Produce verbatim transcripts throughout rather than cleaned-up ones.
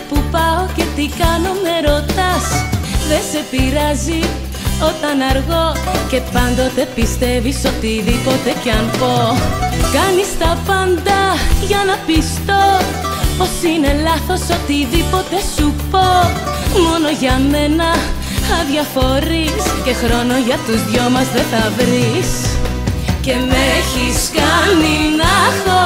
που πάω και τι κάνω με ρωτάς. Δεν σε πειράζει όταν αργώ και πάντοτε πιστεύεις οτιδήποτε κι αν πω. Κάνεις τα πάντα για να πιστώ πως είναι λάθος οτιδήποτε σου πω. Μόνο για μένα αδιαφορείς και χρόνο για τους δυο μας δεν θα βρεις. Και με έχεις κάνει να έχω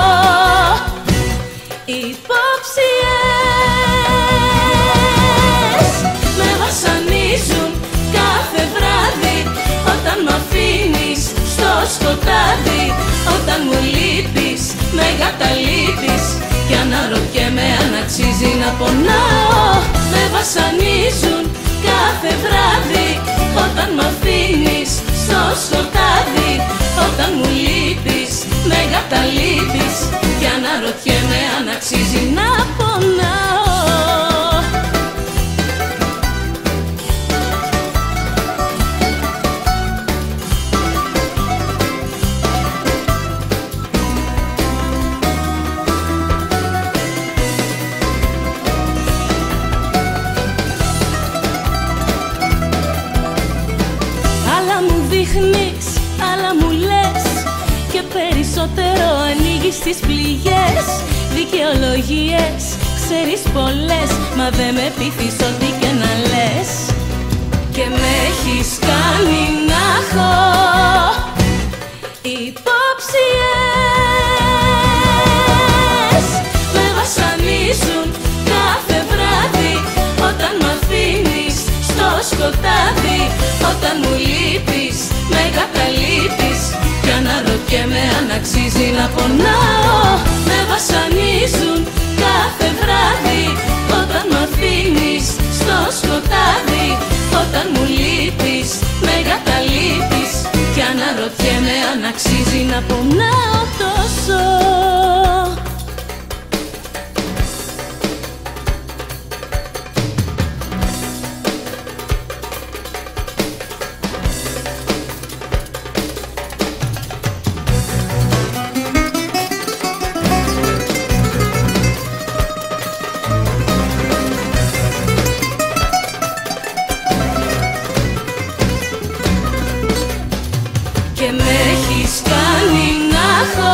υποψίες. Με βασανίζουν κάθε βράδυ όταν μ' αφήνεις στο σκοτάδι. Όταν μου λείπεις με εγκαταλείπεις κι αναρωτιέμαι αν αξίζει να πονάω. Με βασανίζουν κάθε βράδυ όταν μ' αφήνεις στο σκοτάδι. Όταν μου λείπεις με εγκαταλείπεις κι αναρωτιέμαι αν αξίζει να πονάω. Άλλα μου λες και περισσότερο ανοίγεις τις πληγές. Δικαιολογίες ξέρεις πολλές, μα δεν με πείθεις ό,τι και να λες. Και με έχεις κάνει να έχω υποψίες. Με βασανίζουν κάθε βράδυ όταν μ' αφήνεις στο σκοτάδι. Όταν μου λείπεις με εγκαταλείπεις κι αναρωτιέμαι αν αξίζει να πονάω. Με βασανίζουν κάθε βράδυ όταν μ' αφήνεις στο σκοτάδι. Όταν μου λείπεις με εγκαταλείπεις κι αναρωτιέμαι αν αξίζει να πονάω τόσο. Και με έχεις κάνει να έχω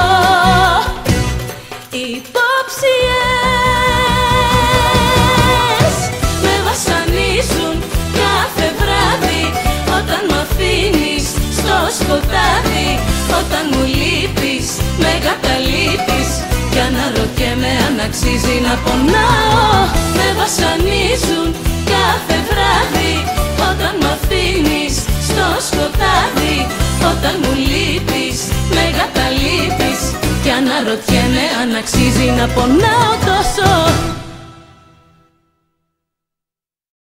υποψίες. Με βασανίζουν κάθε βράδυ όταν μ' αφήνεις στο σκοτάδι. Όταν μου λείπεις με εγκαταλείπεις κι αναρωτιέμαι αν αξίζει να πονάω. Με βασανίζουν κάθε βράδυ όταν μ' αφήνεις στο σκοτάδι. Όταν μου λείπεις με εγκαταλείπεις κι αναρωτιέμαι αν αξίζει να πονάω τόσο.